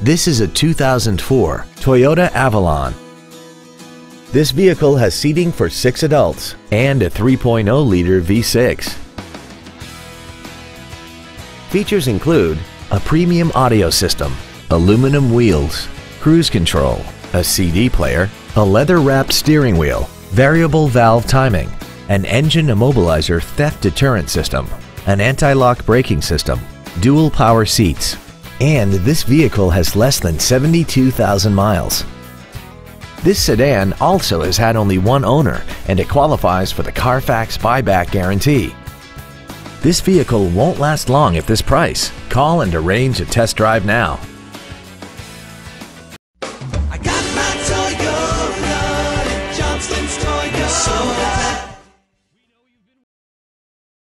This is a 2004 Toyota Avalon. This vehicle has seating for 6 adults and a 3.0-liter V6. Features include a premium audio system, aluminum wheels, cruise control, a CD player, a leather-wrapped steering wheel, variable valve timing, an engine immobilizer theft deterrent system, an anti-lock braking system, dual power seats, and this vehicle has less than 72,000 miles. This sedan also has had only one owner and it qualifies for the Carfax buyback guarantee. This vehicle won't last long at this price. Call and arrange a test drive now.